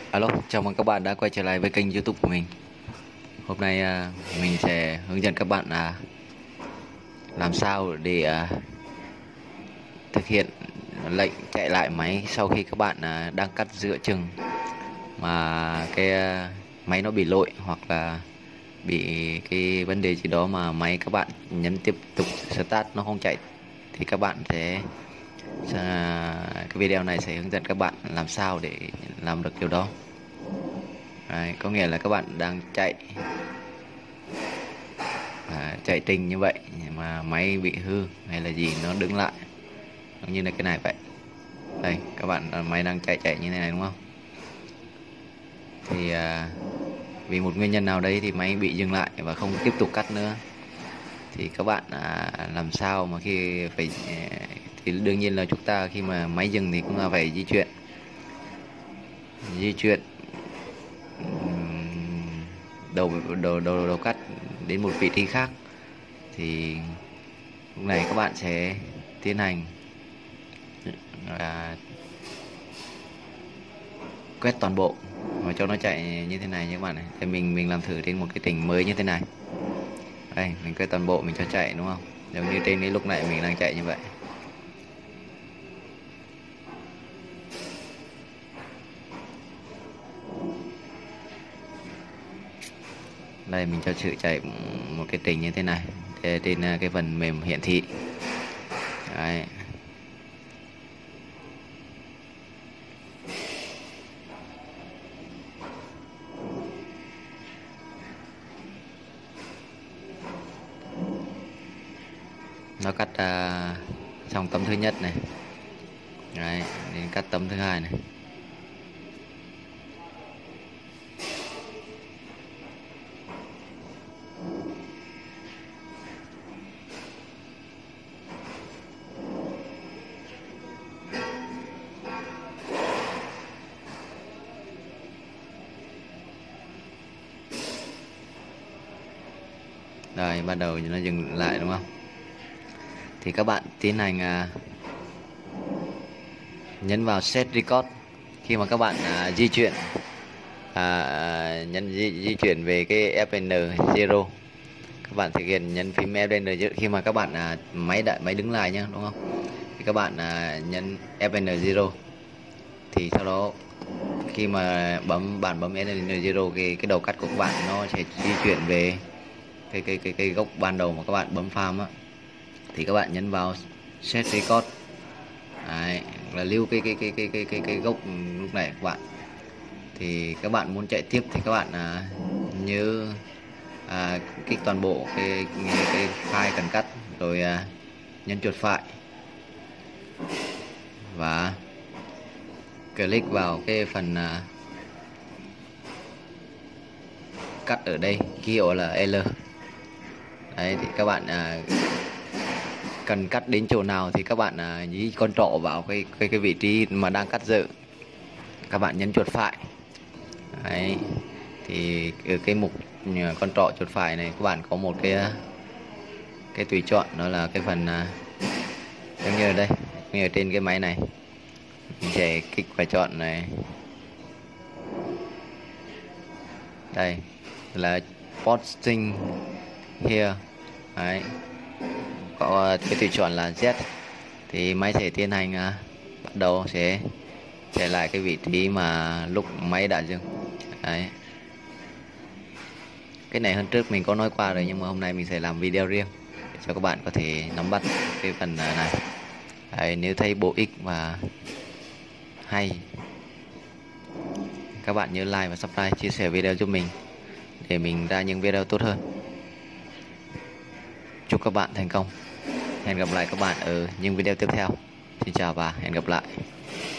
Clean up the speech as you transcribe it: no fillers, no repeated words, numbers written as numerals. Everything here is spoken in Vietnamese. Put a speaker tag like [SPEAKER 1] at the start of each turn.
[SPEAKER 1] Alo, chào mừng các bạn đã quay trở lại với kênh YouTube của mình. Hôm nay mình sẽ hướng dẫn các bạn làm sao để thực hiện lệnh chạy lại máy sau khi các bạn đang cắt giữa chừng mà cái máy nó bị lỗi hoặc là bị cái vấn đề gì đó mà máy các bạn nhấn tiếp tục start nó không chạy, thì các bạn sẽ cái video này sẽ hướng dẫn các bạn làm sao để làm được điều đó. Đấy, có nghĩa là các bạn đang chạy trình như vậy mà máy bị hư hay là gì nó đứng lại, giống như là cái này vậy. Đây các bạn, máy đang chạy như thế này đúng không, thì vì một nguyên nhân nào đấy thì máy bị dừng lại và không tiếp tục cắt nữa, thì các bạn làm sao mà khi phải thì đương nhiên là chúng ta khi mà máy dừng thì cũng là phải di chuyển đầu cắt đến một vị trí khác. Thì lúc này các bạn sẽ tiến hành quét toàn bộ và cho nó chạy như thế này nhé các bạn này. Thì mình làm thử trên một cái trình mới như thế này. Đây mình quét toàn bộ, mình cho chạy đúng không, giống như trên cái lúc này mình đang chạy như vậy. Đây mình cho sự chạy một cái trình như thế này trên cái phần mềm hiển thị. Đấy. Nó cắt xong tấm thứ nhất này. Đấy, đến cắt tấm thứ hai này. Rồi bắt đầu nó dừng lại đúng không, thì các bạn tiến hành nhấn vào set record. Khi mà các bạn di chuyển di chuyển về cái FN0, các bạn thực hiện nhấn phím FN0 khi mà các bạn máy đứng lại nhá, đúng không, thì các bạn nhấn FN0, thì sau đó khi mà bạn bấm FN0 cái đầu cắt của các bạn nó sẽ di chuyển về cái gốc ban đầu mà các bạn bấm farm á, thì các bạn nhấn vào set record. Đấy, là lưu cái gốc lúc này các bạn. Thì các bạn muốn chạy tiếp thì các bạn nhớ kích toàn bộ cái file cần cắt, rồi nhấn chuột phải và click vào cái phần cắt ở đây, ký hiệu là L. Đấy, thì các bạn cần cắt đến chỗ nào thì các bạn nhí con trỏ vào cái vị trí mà đang cắt dự, các bạn nhấn chuột phải. Đấy, thì ở cái mục con trỏ chuột phải này các bạn có một cái tùy chọn, đó là cái phần giống như ở đây, như ở trên cái máy này, mình sẽ kích và chọn này. Đây là posting here. Đấy, có cái tùy chọn là Z, thì máy sẽ tiến hành bắt đầu sẽ chạy lại cái vị trí mà lúc máy đã dừng. Đấy, cái này hơn trước mình có nói qua rồi, nhưng mà hôm nay mình sẽ làm video riêng để cho các bạn có thể nắm bắt cái phần này. Đấy, nếu thấy bổ ích và hay, các bạn nhớ like và subscribe, chia sẻ video giúp mình để mình ra những video tốt hơn. Chúc các bạn thành công. Hẹn gặp lại các bạn ở những video tiếp theo. Xin chào và hẹn gặp lại.